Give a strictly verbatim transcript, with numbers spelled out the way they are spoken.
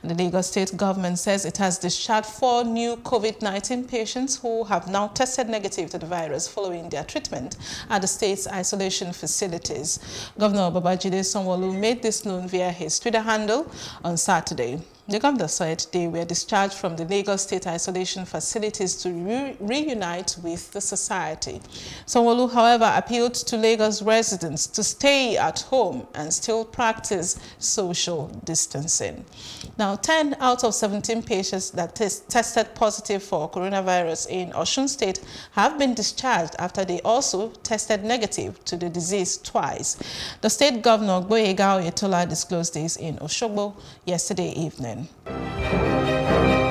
The Lagos State government says it has discharged four new COVID nineteen patients who have now tested negative to the virus following their treatment at the state's isolation facilities. Governor Babajide Sanwo-Olu made this known via his Twitter handle on Saturday. The governor said they were discharged from the Lagos State isolation facilities to re reunite with the society. Sanwo-Olu, however, appealed to Lagos residents to stay at home and still practice social distancing. Now, ten out of seventeen patients that test tested positive for coronavirus in Osun State have been discharged after they also tested negative to the disease twice. The state governor, Gboyega Oyetola, disclosed this in Osogbo yesterday evening.